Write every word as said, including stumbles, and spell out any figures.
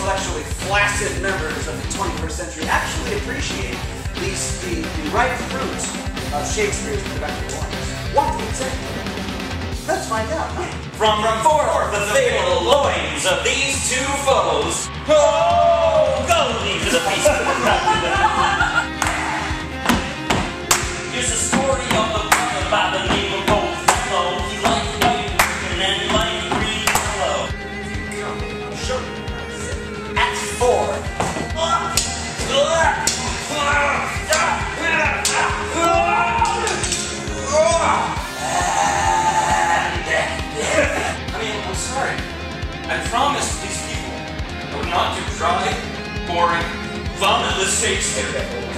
intellectually flaccid members of the twenty-first century actually appreciate these, the, the ripe fruits of Shakespeare's productive ones? What exactly? Let's find out. From forth the fatal loins of these two foes, oh, go leave to the feast. Here's the story of the brother by the name of Old Fellow. He liked white and then he liked green yellow. Sure. Act four. I mean, I'm sorry. I promised these people I would not do dry, boring, vomitless Shakespeare.